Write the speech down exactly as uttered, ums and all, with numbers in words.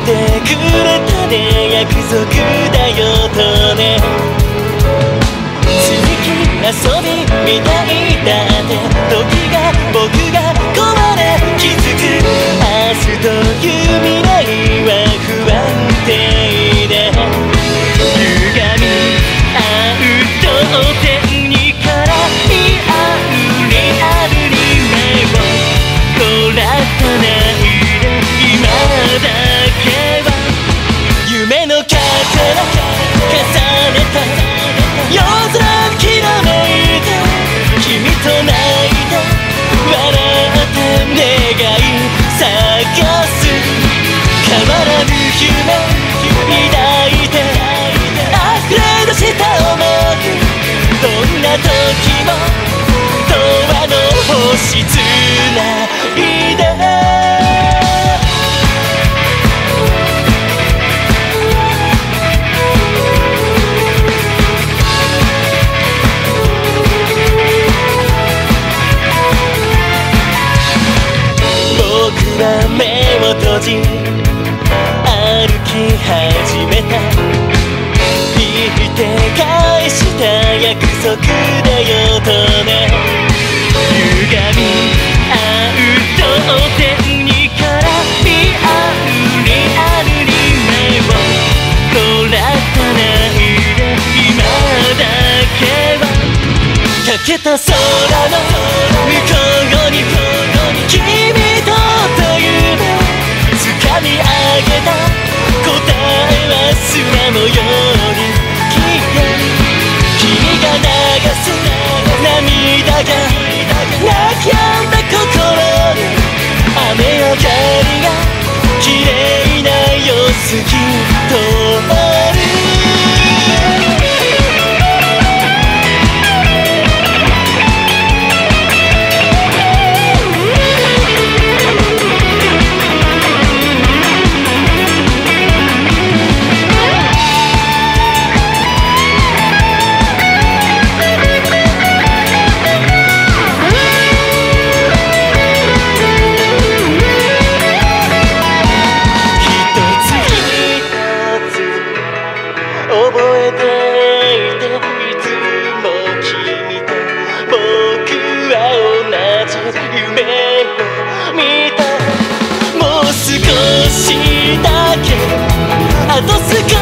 てくれたね、約束だよとね。積み木遊びみたいだって時が僕が壊れ気づく。明日という未来は不安定で歪み合うと天にからいあうリアルに目をこらさないで。今だけは夢の風を重ねた夜空きらめいて君と泣いて笑って願い探す。変わらぬ夢抱いて溢れ出した想い。どんな時も永遠の星つないで。僕は目を閉じ歩き始めた。言って返した約束だよとね。歪み合うと天にからリアルリアルに目をこらさないで。今だけはかけた空の向こうに君とという掴み上げた答えは砂のように消え。君が流す涙が泣き止んだ心に雨上がりが綺麗な様子きっとある。覚えていていつも君と僕は同じ夢を見た。もう少しだけあと少し